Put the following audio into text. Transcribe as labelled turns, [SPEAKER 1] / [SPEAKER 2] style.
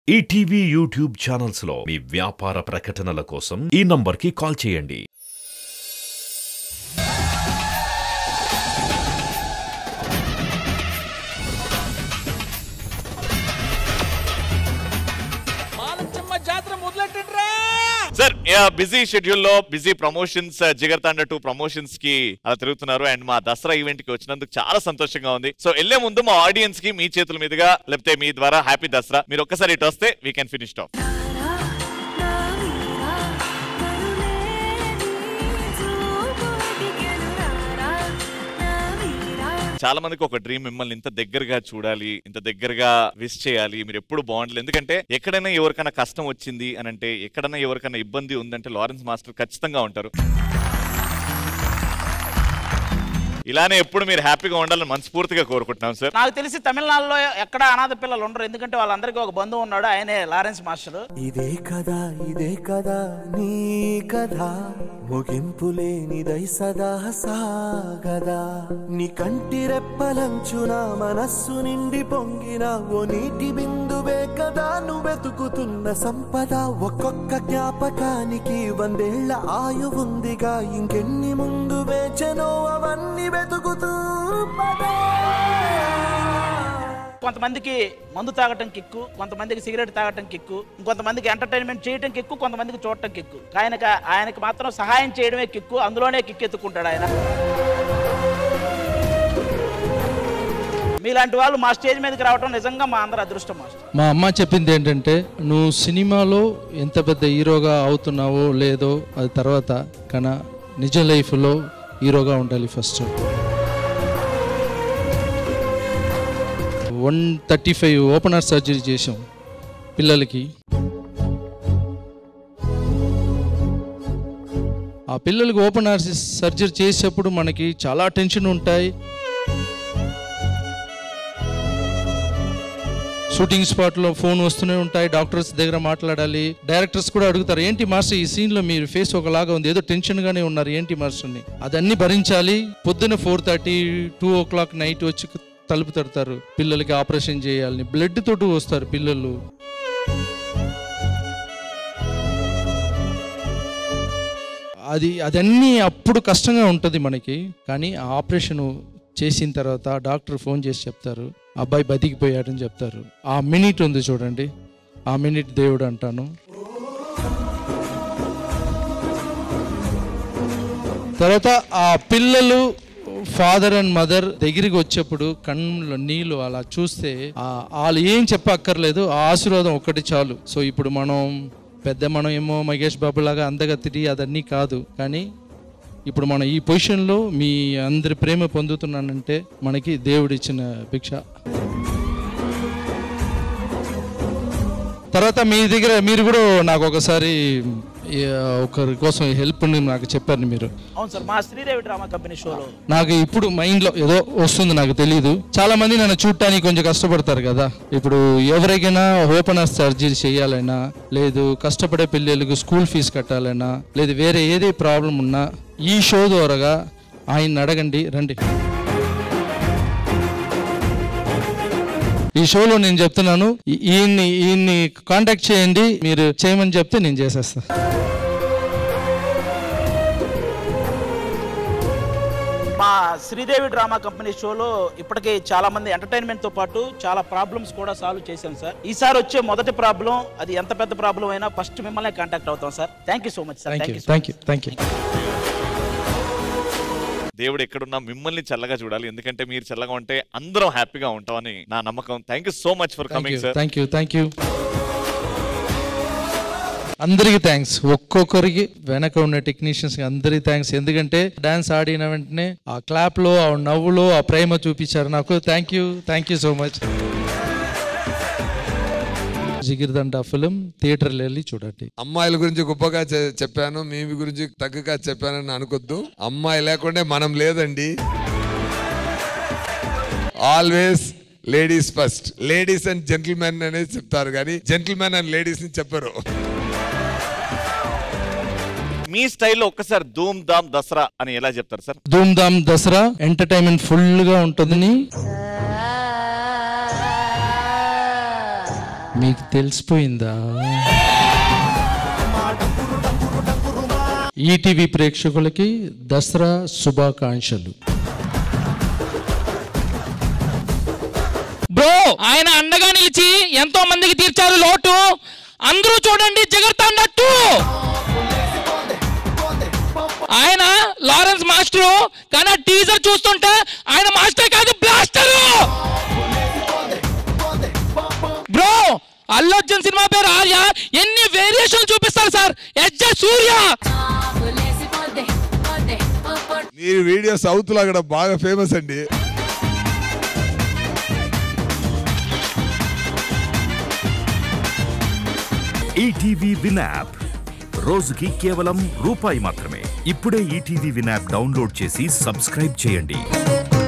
[SPEAKER 1] ETV YouTube channels లో మీ వ్యాపార ప్రకటనల కోసం ఈ నంబర్కి కాల్ చేయండి.
[SPEAKER 2] సార్ బిజీ షెడ్యూల్ లో busy promotions Jigarthanda 2 promotions కి అలా తిరుగుతున్నారు. అండ్ మా దసరా ఈవెంట్ కి వచ్చినందుకు చాలా సంతోషంగా ఉంది. సో వెళ్లే ముందు మా ఆడియన్స్ కి మీ చేతుల మీదుగా లేకపోతే మీ ద్వారా హ్యాపీ దసరా. మీరు ఒక్కసారి ఇటు వస్తే వీ కెన్ ఫినిష్ ఆఫ్. చాలా మందికి ఒక డ్రీమ్, మిమ్మల్ని ఇంత దగ్గరగా చూడాలి, ఇంత దగ్గరగా విష్ చేయాలి, మీరు ఎప్పుడు బాగుండాలి. ఎందుకంటే ఎక్కడైనా ఎవరికైనా కష్టం వచ్చింది అని అంటే, ఎక్కడైనా ఎవరికైనా ఇబ్బంది ఉందంటే లారెన్స్ మాస్టర్ ఖచ్చితంగా ఉంటారు. ఇలానే ఎప్పుడు మీరు హ్యాపీగా ఉండాలని మనస్ఫూర్తిగా కోరుకుంటున్నాం సార్.
[SPEAKER 3] నాకు తెలిసి తమిళనాడులో ఎక్కడ అనాథ పిల్లలు ఉండరు, ఎందుకంటే వాళ్ళందరికీ ఒక బంధువు ఉన్నాడు, ఆయనే లారెన్స్ మాస్టర్.
[SPEAKER 4] ఇదే కదా నీ కథ ముగింపులేనిదై సదా సాగదా, నీ కంటి రెప్పలంచున మనస్సు నిండి పొంగిన ఓ నీటి బిందువే కదా నువ్వెతుకుతున్న సంపద. ఒక్కొక్క జ్ఞాపకానికి 100 ఏళ్ల ఆయువుందిగా, ఇంకెన్ని ముందు వేచనో అవన్నీ వెతుకుతూ.
[SPEAKER 3] కొంతమందికి మందు తాగటం కిక్కు, కొంతమందికి సిగరెట్ తాగటం కిక్కు, ఇంకొంతమందికి ఎంటర్టైన్మెంట్ చేయటం కిక్కు, కొంతమందికి చూడటం కిక్కు. ఆయనకి మాత్రం సహాయం చేయడమే కిక్కు, అందులోనే కిక్కు ఎత్తుకుంటాడు ఆయన. మీలాంటి వాళ్ళు మా స్టేజ్ మీదకి రావడం నిజంగా మా అందరి అదృష్టం మాస్టర్.
[SPEAKER 5] మా అమ్మ చెప్పింది ఏంటంటే, నువ్వు సినిమాలో ఎంత పెద్ద హీరోగా అవుతున్నావో లేదో అది తర్వాత, కానీ నిజ లైఫ్లో హీరోగా ఉండాలి ఫస్ట్. 135 ఓపెనర్ సర్జరీ చేసాం పిల్లలకి. ఆ పిల్లలకి ఓపెనర్ సర్జరీ చేసేటప్పుడు మనకి చాలా టెన్షన్ ఉంటాయి. షూటింగ్ స్పాట్లో ఫోన్ వస్తూనే ఉంటాయి, డాక్టర్స్ దగ్గర మాట్లాడాలి. డైరెక్టర్స్ కూడా అడుగుతారు, ఏంటి మాస్టర్ ఈ సీన్లో మీరు ఫేస్ ఒకలాగా ఉంది, ఏదో టెన్షన్గానే ఉన్నారు, ఏంటి మాస్టర్ని. అదన్నీ భరించాలి. పొద్దున్న 4:30, 2 o'clock నైట్ వచ్చి తలుపు తడతారు, పిల్లలకి ఆపరేషన్ చేయాలని. బ్లడ్ తోటి వస్తారు పిల్లలు. అదన్నీ అప్పుడు కష్టంగా ఉంటుంది మనకి. కానీ ఆ ఆపరేషన్ చేసిన తర్వాత డాక్టర్ ఫోన్ చేసి చెప్తారు, అబ్బాయి బతికిపోయాడని చెప్తారు. ఆ మినిట్ ఉంది చూడండి, ఆ మినిట్ దేవుడు అంటాను. తర్వాత ఆ పిల్లలు ఫాదర్ అండ్ మదర్ దగ్గరికి వచ్చేప్పుడు కన్నులో నీళ్ళు అలా చూస్తే వాళ్ళు ఏం చెప్పక్కర్లేదు, ఆ ఆశీర్వాదం ఒక్కటి చాలు. సో ఇప్పుడు మనం ఏమో మహేష్ బాబు లాగా అందగత్తిడి అదన్నీ కాదు, కానీ ఇప్పుడు మనం ఈ పొజిషన్లో మీ అందరి ప్రేమ పొందుతున్నానంటే మనకి దేవుడిచ్చిన భిక్ష. తర్వాత మీ దగ్గర మీరు కూడా నాకు ఒకసారి ఒకరి కోసం హెల్ప్ నాకు చెప్పారు మీరు.
[SPEAKER 3] అవును సార్, మా శ్రీదేవి డ్రామా కంపెనీ షోలో
[SPEAKER 5] నాకు ఇప్పుడు మైండ్లో ఏదో వస్తుంది, నాకు తెలియదు. చాలా మంది నన్ను చూడటానికి కొంచెం కష్టపడతారు కదా. ఇప్పుడు ఎవరికైనా ఓపెనర్ సర్జరీ చేయాలైనా, లేదు కష్టపడే పిల్లలకు స్కూల్ ఫీజు కట్టాలైనా, లేదు వేరే ఏదే ప్రాబ్లం ఉన్నా ఈ షో ద్వారాగా ఆయన అడగండి, రండి. ఈ షోలో నేను చెప్తున్నాను, ఈయన్ని కాంటాక్ట్ చేయండి, మీరు చేయమని చెప్తే నేను చేసేస్తాను.
[SPEAKER 3] మా శ్రీదేవి డ్రామా కంపెనీ షోలో ఇప్పటికే చాలా మంది ఎంటర్టైన్మెంట్ తో పాటు చాలా ప్రాబ్లమ్స్ కూడా సాల్వ్ చేశాం సార్. ఈసారి వచ్చే మొదటి ప్రాబ్లం, అది ఎంత పెద్ద ప్రాబ్లం అయినా ఫస్ట్ మిమ్మల్ని కాంటాక్ట్ అవుతాం sir. Thank you so much sir.
[SPEAKER 5] Thank you.
[SPEAKER 2] దేవుడు ఎక్కడున్నా మిమ్మల్ని చల్లగా చూడాలి, ఎందుకంటే మీరు చల్లగా ఉంటే అందరం హ్యాపీగా ఉంటామని నా నమ్మకం. Thank you so much for coming sir.
[SPEAKER 5] Thank you. అందరికి థ్యాంక్స్, ఒక్కొక్కరికి వెనక ఉన్న టెక్నీషియన్స్ అందరికి థ్యాంక్స్. ఎందుకంటే డాన్స్ ఆడిన వెంటనే ఆ క్లాప్ లో, ఆ నవ్వులో ఆ ప్రేమ చూపించారు నాకు. Thank you so much. Jigarthanda film థియేటర్లో వెళ్ళి చూడండి.
[SPEAKER 6] అమ్మాయిల గురించి గొప్పగా చెప్పాను, మీ గురించి తగ్గగా చెప్పానని అనుకోద్దు. అమ్మాయి లేకుంటే మనం లేదండి. Always ladies first. Ladies and gentlemen అనేది చెప్తారు, కానీ జెంటిల్మెన్ అండ్ లేడీస్ ని చెప్పరు.
[SPEAKER 2] మీ స్టైల్లో ఒక్కసారి ధూమ్ ధామ్ దసరా అని ఎలా చెప్తారు సార్?
[SPEAKER 5] ధూమ్ ధామ్ దసరా ఎంటర్టైన్మెంట్ ఫుల్ గా ఉంటుందని మీకు తెలిసిపోయిందా? ఈటీవీ ప్రేక్షకులకి దసరా శుభాకాంక్షలు.
[SPEAKER 7] బ్రో, ఆయన అండగా నిలిచి ఎంతో మందికి తీర్చారు లోటు. అందరూ చూడండి జిగర్తాండా 2. ఆయన లారెన్స్ మాస్టరు, కానీ టీజర్ చూస్తుంటే ఆయన మాస్టర్ కాదు, blaster. Bro, Allu Arjun cinema పేరు ఆర్య, ఎన్ని వేరియేషన్ చూపిస్తారు సార్. ఎస్ సూర్య.
[SPEAKER 6] మీరు వీడియో సౌత్ లో అక్కడ బాగా ఫేమస్ అండి.
[SPEAKER 1] ఈటీవీ విన్ యాప్ రోజుకి కేవలం రూపాయి మాత్రమే. ఇప్పుడే ఈటీవీ విన్ యాప్ డౌన్లోడ్ చేసి సబ్స్క్రైబ్ చేయండి.